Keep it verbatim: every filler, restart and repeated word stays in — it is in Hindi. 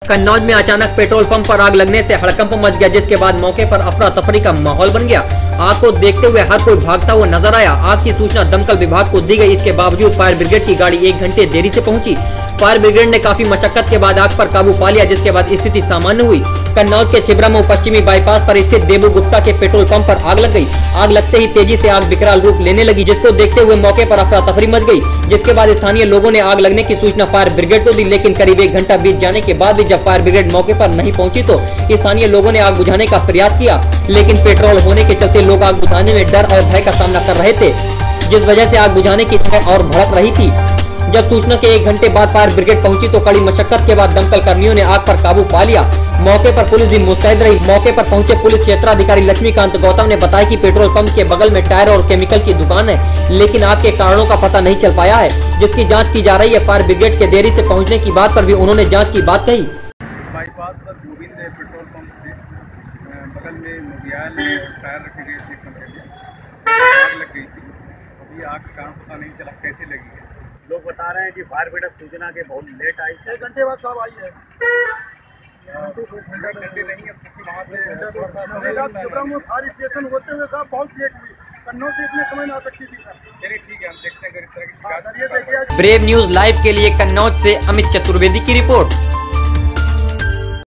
कन्नौज में अचानक पेट्रोल पंप पर आग लगने से हड़कंप मच गया, जिसके बाद मौके पर अफरा तफरी का माहौल बन गया। आग को देखते हुए हर कोई भागता हुआ नजर आया। आग की सूचना दमकल विभाग को दी गई। इसके बावजूद फायर ब्रिगेड की गाड़ी एक घंटे देरी से पहुंची। फायर ब्रिगेड ने काफी मशक्कत के बाद आग पर काबू पा लिया, जिसके बाद स्थिति सामान्य हुई। कन्नौज के छिबरामऊ पश्चिमी बाईपास पर स्थित देबू गुप्ता के पेट्रोल पंप पर आग लग गई। आग लगते ही तेजी से आग विकराल रूप लेने लगी, जिसको देखते हुए मौके पर अफरा तफरी मच गई। जिसके बाद स्थानीय लोगों ने आग लगने की सूचना फायर ब्रिगेड को दी, लेकिन करीब एक घंटा बीत जाने के बाद भी जब फायर ब्रिगेड मौके पर नहीं पहुंची तो स्थानीय लोगों ने आग बुझाने का प्रयास किया, लेकिन पेट्रोल होने के चलते लोग आग बुझाने में डर और भय का सामना कर रहे थे, जिस वजह से आग बुझाने की जगह और भड़क रही थी। जब सूचना के एक घंटे बाद फायर ब्रिगेड पहुंची तो कड़ी मशक्कत के बाद दमकल कर्मियों ने आग पर काबू पा लिया। मौके पर पुलिस भी मुस्तैद रही। मौके पर पहुंचे पुलिस क्षेत्राधिकारी लक्ष्मीकांत गौतम ने बताया कि पेट्रोल पंप के बगल में टायर और केमिकल की दुकान है, लेकिन आग के कारणों का पता नहीं चल पाया है, जिसकी जाँच की जा रही है। फायर ब्रिगेड के देरी से पहुँचने की बात पर भी उन्होंने जाँच की बात कही। बाईपास पर गोविंद पेट्रोल पंप से बगल में मोबियाल टायर रखे गए थे, आग लग गई थी। अभी आग का कारण पता नहीं चला कैसे लगी है। लोग बता रहे हैं कि फायर ब्रिगेड सूचना के बहुत लेट आई, एक घंटे बाद सब आई है। एक घंटे नहीं, अब क्योंकि वहाँ से थोड़ा सा फायर स्टेशन होते हुए साहब बहुत लेट हुई। कन्नौज से इतने समय में आ सकती थी। चलिए ठीक है, हम देखते हैं अगर इस तरह की शिकायत। ब्रेव न्यूज लाइव के लिए कन्नौज से अमित चतुर्वेदी की रिपोर्ट।